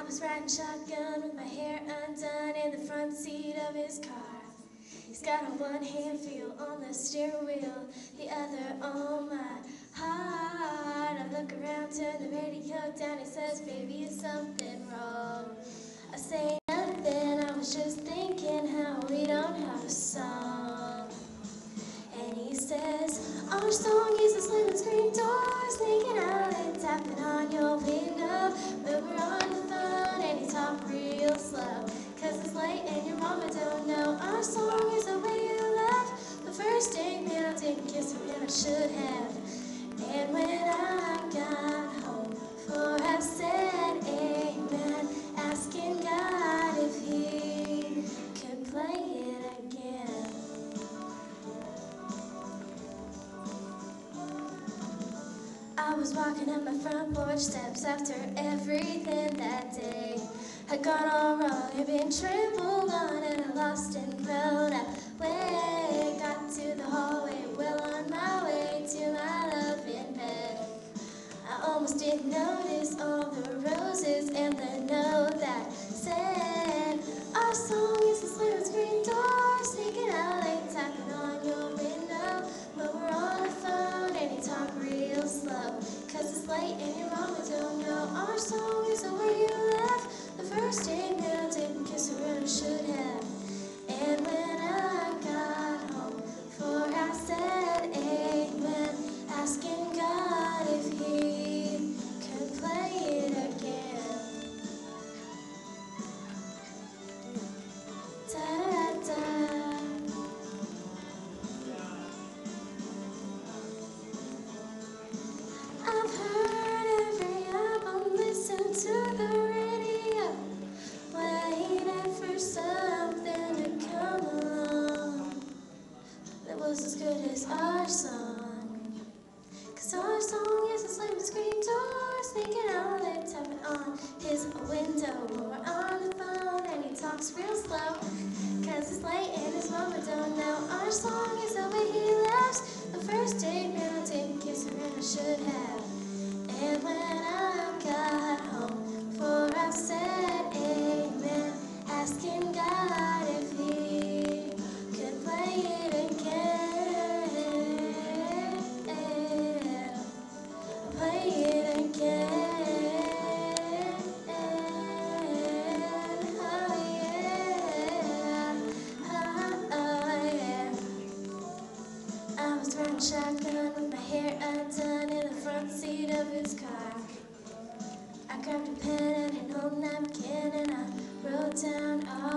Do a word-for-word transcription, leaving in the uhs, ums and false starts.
was riding shotgun with my hair undone in the front seat of his car. He's got a one-hand feel on the steering wheel, the other on my heart. I look around, turn the radio down, he says, baby, is something wrong? I say nothing, I was just thinking how we don't have a song. And he says, our song is a slamming screen door, sneaking out and tapping on your window. But we're on the phone and he talk real slow, cause it's late and your mama don't know. Our song is the way you left the first day, man, I didn't kiss her and I should have. And when I got home, for I said amen, asking God if he could play it again. I was walking up my front porch steps after everything that day had gone all wrong and been trampled on, and I lost and thrown away. Got to the hallway, well on my way to my love in bed. I almost didn't notice all the roses and the note that said, our song is a slamming screen door, sneaking out late, tapping on your window. But we're on the phone and he talk real slow, cause it's late and your mama don't know. Our song is the way you left the first day, man, I didn't kiss her and I should have. And when I got home, for I said amen, asking God if he could play it again. Da-da-da-da. I've heard every album, listened to the radio, waiting for something to come along that was as good as our song. Cause our song is a slamming screen door, sneaking out and tapping on his window. We're on the phone and he talks real slow, cause it's late and his mama don't know. Our song is the way he laughs the first date, man, I didn't kiss her and I should have. And when I got home, for I said amen, asking God if he could play it again. Play it again. Oh yeah. Oh, oh yeah. I was riding shotgun with my hair undone in the front seat of his car. I grabbed a pen and an old napkin and I wrote down all